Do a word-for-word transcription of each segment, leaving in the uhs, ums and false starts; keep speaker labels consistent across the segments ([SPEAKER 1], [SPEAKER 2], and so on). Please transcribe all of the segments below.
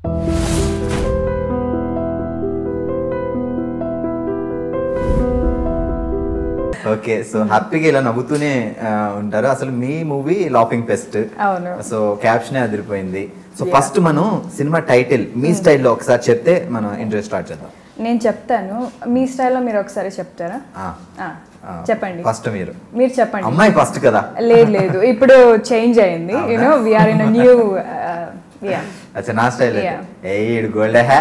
[SPEAKER 1] Okay, so హ్యాపీగా ఇలా నవ్వుతూనే ఉంటారు. అసలు మీ movie laughing fest, so caption అదిరిపోయింది. సో ఫస్ట్ మనం సినిమా టైటిల్ మీ స్టైల్లో ఒకసారి చెప్తే మనం ఇంటర్వ్యూ స్టార్ట్ చేద్దాం.
[SPEAKER 2] నేను చెప్తాను, మీ స్టైల్లో మీరు ఒకసారి చెప్తారా? చెప్పండి.
[SPEAKER 1] ఫస్ట్ మీరు
[SPEAKER 2] మీరు చెప్పండి.
[SPEAKER 1] అమ్మాయి ఫస్ట్ కదా?
[SPEAKER 2] లేదు లేదు, ఇప్పుడు చేంజ్ అయింది. You know we are in a new yeah.
[SPEAKER 1] అచ్చా, నా స్టైల్ ఏ ఈడు గోల్డ్ హే,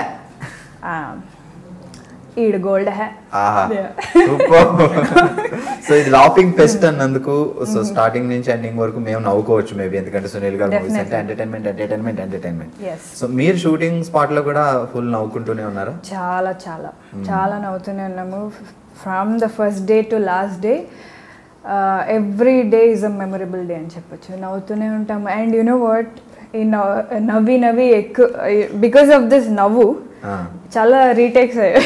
[SPEAKER 2] ఈడు గోల్డ్ హే.
[SPEAKER 1] ఆహా సూపర్. సో ఇది లాఫింగ్ ఫెస్ట్ అన్నందుకు సో స్టార్టింగ్ నుంచి ఎండింగ్ వరకు మేము నవ్వుకోవచ్చు మేబీ, ఎందుకంటే సునీల్ గారు మూవీస్ అంటే ఎంటర్టైన్మెంట్ ఎంటర్టైన్మెంట్ ఎంటర్టైన్మెంట్. సో మీరు షూటింగ్ స్పాట్ లో కూడా ఫుల్ నవ్వుకుంటూనే ఉన్నారా?
[SPEAKER 2] చాలా చాలా చాలా నవ్వుతూనే ఉన్నాము. From the first day to last day, every day is a memorable day అని చెప్పొచ్చు. నవ్వుతూనే ఉంటాము. అండ్ యు నో వాట్, ఈ నవ్వి నవ్వి ఎక్కువ బికాస్ ఆఫ్ దిస్ నవ్వు చాలా రీటేక్స్ అయ్యాయి.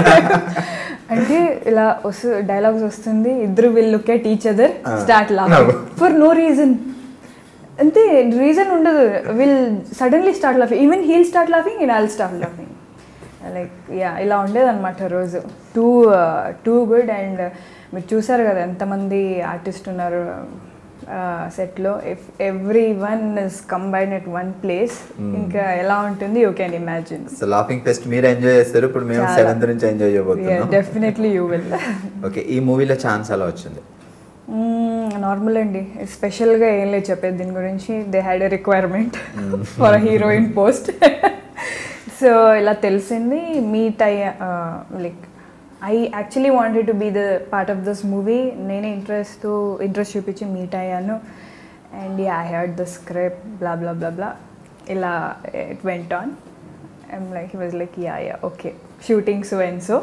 [SPEAKER 2] అంటే ఇలా వస్తు డైలాగ్స్ వస్తుంది, ఇద్దరు will look at each other, start laughing for no reason. అంతే, రీజన్ ఉండదు. Will suddenly start laughing, even he'll start laughing and I'll start laughing. Like yeah, ఇలా ఉండేదన్నమాట రోజు. Two too good. అండ్ మీరు చూసారు కదా ఎంతమంది ఆర్టిస్ట్ ఉన్నారు సెట్లో. If every one is combine at one place, ఇంకా ఎలా ఉంటుంది you can imagine.
[SPEAKER 1] So laughing fest మీరు ఎంజాయ్ చేస్తారు, ఇప్పుడు మేము సెవెంత్ నుంచి ఎంజాయ్ చేయబోతున్నాం.
[SPEAKER 2] Definitely you will.
[SPEAKER 1] ఓకే, ఈ మూవీలో ఛాన్స్ ఎలా వచ్చింది?
[SPEAKER 2] నార్మల్ అండి, స్పెషల్గా ఏం లేదు చెప్పేది దీని గురించి. They had a requirement for a heroine post. So ఇలా తెలిసింది, మీట్ అయ్యా. Like I actually wanted to be the part of this movie. నేనే ఇంట్రెస్ట్ ఇంట్రెస్ట్ చూపించి మీట్ అయ్యాను. And yeah, I heard the script, blah blah blah blah, ఇలా it went on. I'm like he was like yeah yeah okay, shooting so and so.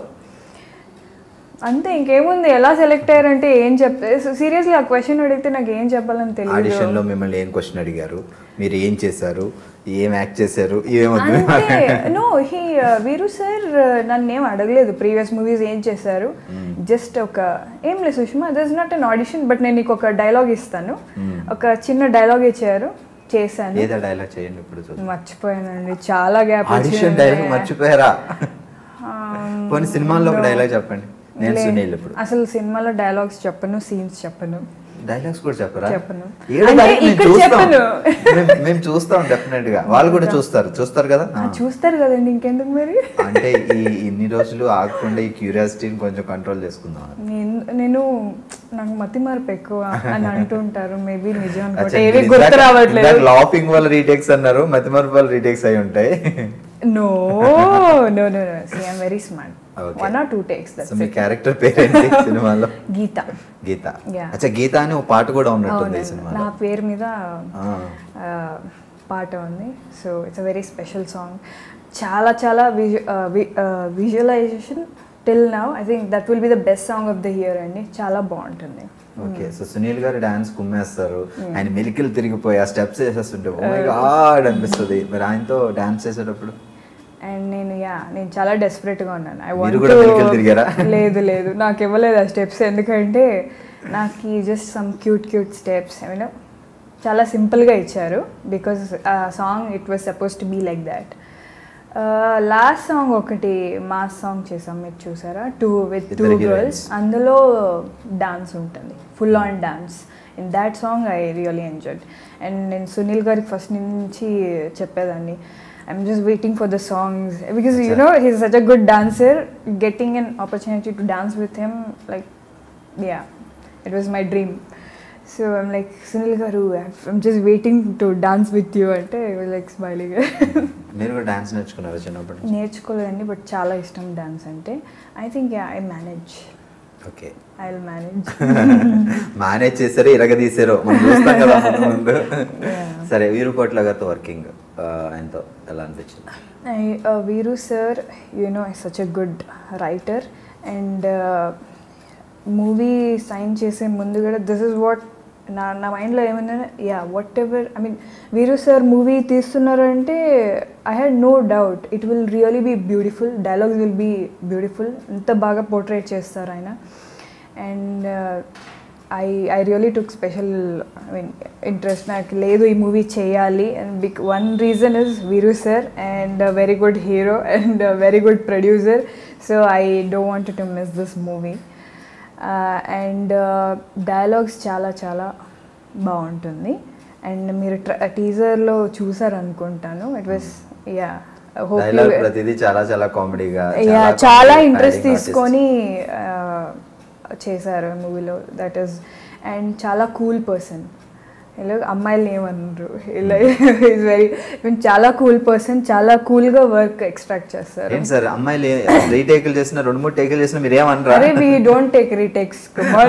[SPEAKER 2] అంతే, ఇంకేముంది. ఎలా select అయ్యారంటే ఏం చెప్తే, సీరియస్లీ ఆ క్వశ్చన్ అడిగితే నాకు ఏం చెప్పాలని తెలియదు.
[SPEAKER 1] ఆడిషన్లో మిమ్మల్ని ఏం క్వశ్చన్ అడిగారు, మీరు ఏం చేశారు, ఏం యాక్ట్ చేశారు?
[SPEAKER 2] నో, హీ వీరు సార్ నన్ను ఏం అడగలేదు ప్రీవియస్ మూవీస్ ఏం చేశారు. జస్ట్ ఒక ఏం లేదు Sushma, that is not an audition, but నేను నీకు ఒక డైలాగ్ ఇస్తాను, ఒక చిన్న డైలాగ్ ఇచ్చారు, చేశాను.
[SPEAKER 1] ఏదో డైలాగ్ చేయండి ఇప్పుడు.
[SPEAKER 2] మర్చిపోయానండి, చాలా గ్యాప్.
[SPEAKER 1] ఆడిషన్ డైలాగ్ మర్చిపోయారా? కొన్ని సినిమాల్లో ఒక డైలాగ్ చెప్పండి. నేను సునీల్ ఇప్పుడు అసలు
[SPEAKER 2] సినిమాలో డైలాగ్స్ చెప్పను, సీన్స్ చెప్పను.
[SPEAKER 1] డైలాగ్స్ కూడా చెప్పరా?
[SPEAKER 2] చెప్పను.
[SPEAKER 1] మేము చూస్తాం డెఫినెట్ గా, వాళ్ళు కూడా చూస్తారు చూస్తారు కదా
[SPEAKER 2] చూస్తారు కదండి, ఇంకెందుకు మరి.
[SPEAKER 1] అంటే ఈ ఇన్ని రోజులు ఆగకుండా ఈ క్యూరియాసిటీని కొంచెం కంట్రోల్ చేసుకుందాం.
[SPEAKER 2] నేను నాకు మతి మార్పు ఎక్కువ అని అంటుంటారు, మేబీ నిజం అనుకుంటే ఏవి గుర్తు రావట్లేదు.
[SPEAKER 1] లాఫింగ్ వల్ల రీటేక్స్ అన్నారు, మతి మార్పు వల్ల రీటేక్స్ అయి ఉంటాయి.
[SPEAKER 2] No no no no see I am very smart. One or two takes. That's
[SPEAKER 1] మీ క్యారెక్టర్ పేరేంటి సినిమాలో?
[SPEAKER 2] గీత.
[SPEAKER 1] గీత. అచ్చా, గీత అని ఒక పాట కూడా ఉన్నట్టుంది ఈ సినిమాలో.
[SPEAKER 2] నా పేరు మీద పాట ఉంది. So it's a very special song. చాలా చాలా visualization till now I think that will be the best song of the year అండి. చాలా బాగుంటుంది.
[SPEAKER 1] ఓకే, సో సునీల్ గారు డాన్స్ కుమ్మేస్తారు, ఆయన మెలికలు తిరిగిపోయి ఆ స్టెప్స్ వేసేస్తుంటే ఓ మై గాడ్ అనిపిస్తుంది. మరి ఆయనతో డాన్స్ చేసేటప్పుడు
[SPEAKER 2] అండ్ నేను యా నేను చాలా డెస్పరేట్గా ఉన్నాను. I
[SPEAKER 1] want.
[SPEAKER 2] లేదు లేదు, నాకు ఇవ్వలేదు ఆ స్టెప్స్, ఎందుకంటే నాకు just some cute cute steps ఏమైనా చాలా సింపుల్గా ఇచ్చారు. బికాజ్ ఆ song it was suppose to be like that. Last song ఒకటి మాస్ సాంగ్ చేసాం, మీరు చూసారా, టూ విత్ టూ గర్ల్స్. అందులో డాన్స్ ఉంటుంది, full on dance. In that song I really enjoyed. And నేను సునీల్ గారికి ఫస్ట్ నుంచి చెప్పేదాన్ని, I'm just waiting for the songs because you know he's such a good dancer. Getting an opportunity to dance with him, like yeah, it was my dream. So I'm like, Sunil garu, I'm just waiting to dance with you. Ante I was like smiling.
[SPEAKER 1] మీరు కూడా dance నేర్చుకున్నారా చిన్నప్పుడు?
[SPEAKER 2] నేర్చుకోలేదండి, but చాలా ఇష్టం dance అంటే. I think yeah, I manage.
[SPEAKER 1] Okay,
[SPEAKER 2] I will manage.
[SPEAKER 1] Manage చేశారు, ఇరగదీశారు, మనం చూస్తాం కదా ముందు. సరే, వీరు కోట్ల గారితో వర్కింగ్ ఆయనతో ఎలా అనిపించింది?
[SPEAKER 2] Veeru sir you know is such a good writer. And movie sign చేసే ముందు కూడా దిస్ ఇస్ వాట్ నా నా మైండ్లో ఏమైందంటే, yeah whatever I mean Veeru sir movie తీస్తున్నారు అంటే I had no doubt it will really be beautiful, dialogues will be beautiful. ఎంత బాగా పోర్ట్రేట్ చేస్తారు ఆయన. And I I really took special I mean interest నాకు లేదు ఈ మూవీ చేయాలి and big one reason is Veeru sir and very good hero and very good producer so I don't want to miss this movie and dialogues చాలా చాలా బాగుంటుంది and మీరు టీజర్లో చూసారు అనుకుంటాను ఇట్ వాస్ యా
[SPEAKER 1] ప్రతిదీ చాలా చాలా కామెడీగా
[SPEAKER 2] చాలా ఇంట్రెస్ట్ తీసుకొని చేశారు మూవీలో దట్ ఈస్ అండ్ చాలా కూల్ పర్సన్ ఇలా అమ్మాయిలు ఏమన్నారు ఇలా ఈజ్ వెరీ చాలా కూల్ పర్సన్ చాలా కూల్గా వర్క్ ఎక్స్ట్రాక్ట్ చేస్తారు
[SPEAKER 1] సార్ అమ్మాయిలు రీటేకులు చేసిన రెండు మూడు టేకులు చేసిన మీరు ఏమన్నారు
[SPEAKER 2] అరే we don't take retakes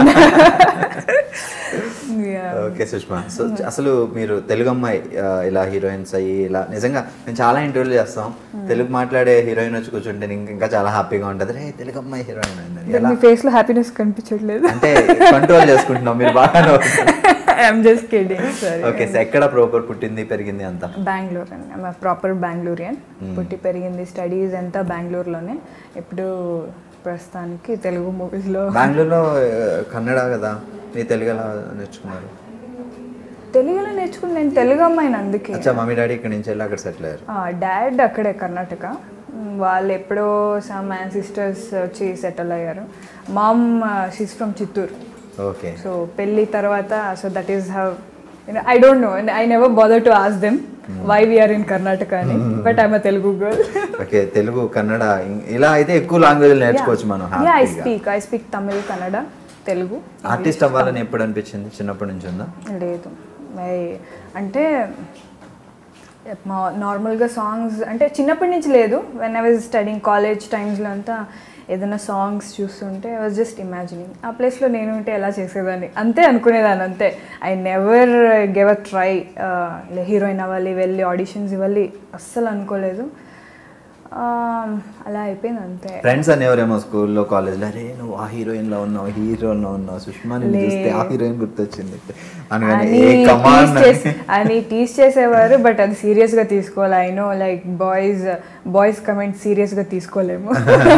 [SPEAKER 1] okay Sushma so అసలు మీరు తెలుగు అమ్మాయి ఇలా హీరోయిన్స్ అయ్యి ఇలా నిజంగా మేము చాలా ఇంటర్వ్యూలు చేస్తాం తెలుగు మాట్లాడే హీరోయిన్ వచ్చి కూర్చుంటే ఇంకా చాలా హ్యాపీగా ఉంటుంది రే తెలుగు అమ్మాయి హీరోయిన్ అయింది
[SPEAKER 2] ఫేస్ లో హ్యాపీనెస్ కనిపించట్లేదు
[SPEAKER 1] అంటే కంట్రోల్ చేసుకుంటున్నాం మీరు బాగా
[SPEAKER 2] I'm just kidding sorry
[SPEAKER 1] okay sir ఎక్కడ ప్రాపర్ పుట్టింది పెరిగింది అంతా
[SPEAKER 2] బెంగళూరు అండి ప్రాపర్ బెంగళూరియన్ పుట్టి పెరిగింది స్టడీస్ అంతా బెంగళూరులోనే ఇప్పుడు ప్రస్తుతానికి తెలుగు మూవీస్లో
[SPEAKER 1] బెంగళూరులో కన్నడ కదా మీ తెలుగు ఎలా నేర్చుకున్నారు
[SPEAKER 2] తెలుగులో నేర్చుకుని నేను తెలుగు అమ్మాయిని అందుకే
[SPEAKER 1] అచ్చా మమ్మీ డాడీ ఇక్కడ నుంచి వెళ్ళి అక్కడ సెటిల్ అయ్యారు
[SPEAKER 2] డాడ్ అక్కడే కర్ణాటక వాళ్ళు ఎప్పుడో సమ్ అండ్ సిస్టర్స్ వచ్చి సెటిల్ అయ్యారు mom she's from Chittoor
[SPEAKER 1] okay
[SPEAKER 2] so పెళ్ళి తర్వాత so that is how I don't know and I never bother to ask them why we're in Karnataka అని but I'm a Telugu girl
[SPEAKER 1] okay Telugu Kannada ఇలా అయితే ఎక్కువ language నేర్చుకోవచ్చు మనం
[SPEAKER 2] I speak I speak Tamil Kannada Telugu
[SPEAKER 1] artist అవ్వాలని ఎప్పుడు అనిపించింది చిన్నప్పటి నుంచి ఉందా
[SPEAKER 2] లేదు అంటే నార్మల్గా సాంగ్స్ అంటే చిన్నప్పటి నుంచి లేదు when I was studying college టైమ్స్లో అంతా ఏదైనా సాంగ్స్ చూస్తుంటే ఐ వాజ్ జస్ట్ ఇమాజినింగ్ ఆ ప్లేస్లో నేను ఉంటే ఎలా చేసేదాన్ని అంతే అనుకునేదాన్ని అంతే I never gave a try heroine అవ్వాలి వెళ్ళి ఆడిషన్స్ ఇవ్వాలి అస్సలు అనుకోలేదు అలా అయిపోయింది అంతే
[SPEAKER 1] ఫ్రెండ్స్ అనేవారేమో స్కూల్లో కాలేజ్లో అరే నువ్వు ఆ హీరోయిన్లో ఉన్నావు హీరోలో ఉన్నావు సుష్మాని చూస్తే ఆ హీరోయిన్ గుర్తొచ్చింది
[SPEAKER 2] అని టీస్ చేసేవారు బట్ అది సీరియస్గా తీసుకోవాలి I know like boys boys comment సీరియస్గా తీసుకోలేము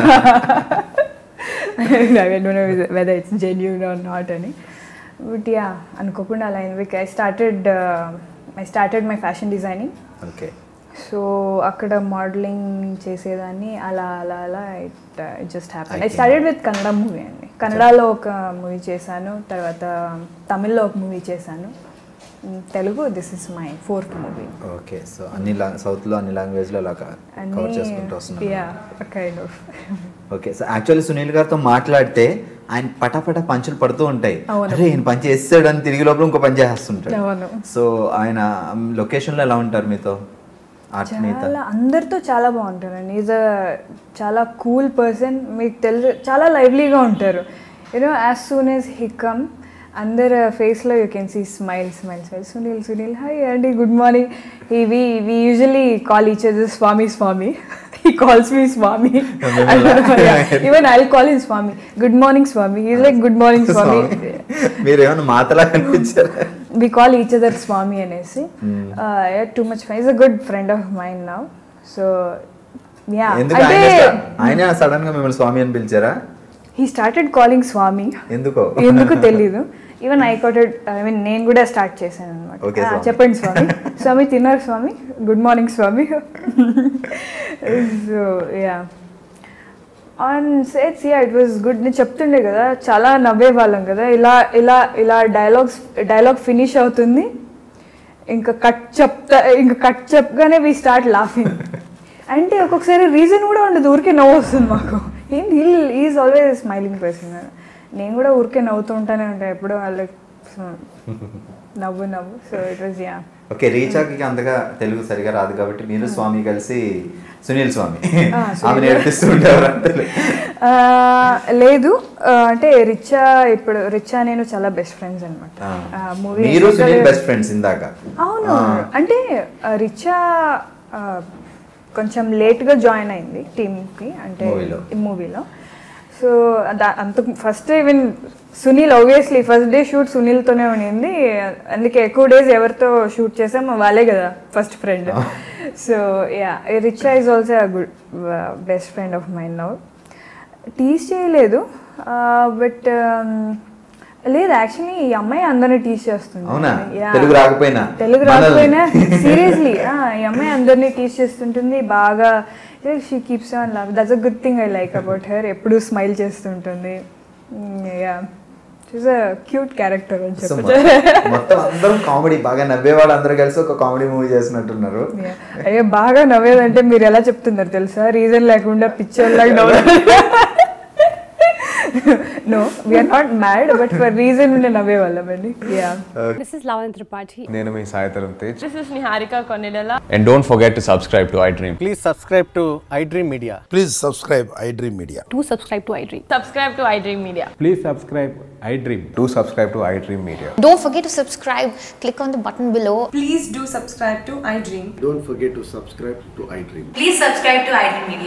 [SPEAKER 2] whether it's genuine or not అని బట్ యా అనుకోకుండా అలా అయింది I started I started my fashion designing
[SPEAKER 1] okay
[SPEAKER 2] so అక్కడ మోడలింగ్ చేసేదాన్ని అలా అలా అలా it it just happen I started with Kannada movie అండి కన్నడలో ఒక మూవీ చేశాను తర్వాత తమిళ్లో ఒక మూవీ చేశాను Telugu this is my fourth movie
[SPEAKER 1] okay so అన్ని సౌత్లో అన్ని లాంగ్వేజ్లో అలా కవర్ చేసుకుంటూ వస్తున్నాను
[SPEAKER 2] yeah kind of
[SPEAKER 1] okay so actually Sunil గారితో మాట్లాడితే ఆయన పటాపట పంచులు పడుతూ ఉంటాయి అరే ఈయన పంచి వేస్తాడు అని తిరిగి లోపల ఇంకో పని చేస్తుంటాడు సో ఆయన లొకేషన్లో ఎలా ఉంటారు మీతో
[SPEAKER 2] చాలా అందరితో చాలా బాగుంటారండి ఈజ్ అ చాలా కూల్ పర్సన్ మీకు తెలుసు చాలా లైవ్లీగా ఉంటారు you know as soon as he come అందరు ఫేస్లో you can see smile smile smile Sunil Sunil hi అండి గుడ్ మార్నింగ్ ఈ we we usually call each other Swami Swami he calls me Swami even I'll call him Swami good morning Swami he's like good morning Swami
[SPEAKER 1] మీరు ఏమన్నా మాటలా కనిపించారు
[SPEAKER 2] we call each other Swami anesi uh, yeah, too much fun he's a good friend of mine now so yeah
[SPEAKER 1] ఎందుకు ఆయన sudden గా మిమ్మల్ని స్వామి అని పిలిచారా
[SPEAKER 2] he started calling Swami
[SPEAKER 1] ఎందుకో
[SPEAKER 2] ఎందుకు తెలీదు even I caught I mean నేను కూడా స్టార్ట్ చేశాను అనమాట చెప్పండి స్వామి స్వామి తిన్నారు Swami good morning Swami so yeah on sets yeah it was good నేను చెప్తుండే కదా చాలా నవ్వే వాళ్ళం కదా ఇలా ఇలా ఇలా డైలాగ్స్ డైలాగ్ ఫినిష్ అవుతుంది ఇంకా కట్ చెప్తా ఇంకా కట్ చెప్పగానే వీ స్టార్ట్ లాఫింగ్ అంటే ఒక్కొక్కసారి రీజన్ కూడా ఉండదు ఊరికే నవ్వు వస్తుంది మాకు ఈజ్ ఆల్వేస్ స్మైలింగ్ పర్సన్ నేను కూడా ఊరికే నవ్వుతూ ఉంటానే ఉంటాను ఎప్పుడో వాళ్ళకి నవ్వు నవ్వు so it was yeah
[SPEAKER 1] okay రీచాకి అంతగా తెలుగు సరిగా రాదు కాబట్టి మీరు స్వామి కలిసి సునీల్ స్వామి ఆమె నేర్పిస్తూ ఉంటారు
[SPEAKER 2] లేదు అంటే రిచా ఇప్పుడు రిచా నేను చాలా బెస్ట్ ఫ్రెండ్స్ అనమాట
[SPEAKER 1] మూవీ మీరు సునీల్ బెస్ట్ ఫ్రెండ్స్ ఇందాక
[SPEAKER 2] అవును అంటే రిచా కొంచెం లేట్గా జాయిన్ అయింది టీమ్కి అంటే ఈ మూవీలో సో అంత first even Sunil obviously first day shoot సునీల్తోనే ఉండింది అందుకే ఎక్కువ డేస్ ఎవరితో షూట్ చేసాం వాళ్ళే కదా first friend so yeah Richa is also a good best friend of mine now tease చేయలేదు బట్ లేదు యాక్చువల్లీ ఈ అమ్మాయి అందరినీ టీచ్ చేస్తుంది.
[SPEAKER 1] అవునా? తెలుగు రాకపోయినా
[SPEAKER 2] తెలుగు రాకపోయినా సీరియస్లీ ఈ అమ్మాయి అందరినీ టీచ్ చేస్తుంటుంది బాగా. She keeps on love. That's a good thing I like about her. ఎప్పుడు స్మైల్ చేస్తుంటుంది. Yeah she's a cute character అని చెప్పచ్చు.
[SPEAKER 1] మొత్తం అందరూ కామెడీ బాగా నవ్వేవాళ్ళు అందరూ కలిసి ఒక కామెడీ మూవీ చేసినట్టున్నారు.
[SPEAKER 2] అయ్యో బాగా నవ్వేదంటే మీరు ఎలా చెప్తున్నారు తెలుసా? రీజన్ లేకుండా పిక్చర్ లాగా నవ్వు. No, we are not mad, but for reason unde navvevallam andi. Yeah.
[SPEAKER 3] Uh, this is Lavan Tripathi.
[SPEAKER 4] Nenu mee Saitaram Tej.
[SPEAKER 3] This is Niharika Konnelela.
[SPEAKER 4] And don't forget to subscribe to iDream.
[SPEAKER 5] Please subscribe to iDream Media.
[SPEAKER 6] Please subscribe iDream Media.
[SPEAKER 3] Do subscribe to iDream. Subscribe to iDream Media.
[SPEAKER 4] Please subscribe iDream. Do subscribe to iDream Media.
[SPEAKER 7] Don't forget to subscribe. Click on the button below.
[SPEAKER 8] Please do subscribe to iDream.
[SPEAKER 6] Don't forget to subscribe to iDream.
[SPEAKER 8] Please subscribe to iDream Media.